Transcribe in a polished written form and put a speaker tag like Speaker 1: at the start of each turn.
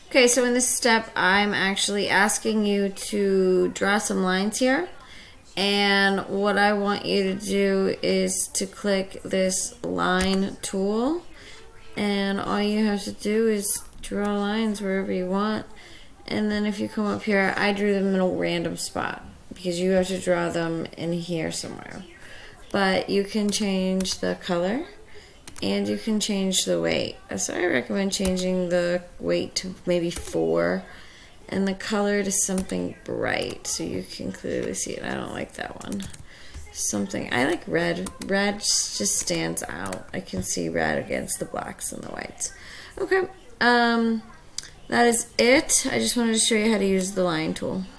Speaker 1: Okay, so in this step, I'm actually asking you to draw some lines here. And what I want you to do is to click this line tool. And all you have to do is draw lines wherever you want. And then if you come up here, I drew them in a random spot because you have to draw them in here somewhere. But you can change the color and you can change the weight. So I recommend changing the weight to maybe 4 and the color to something bright so you can clearly see it. I don't like that one. Something, I like red. Red just stands out. I can see red against the blacks and the whites. Okay, that is it. I just wanted to show you how to use the line tool.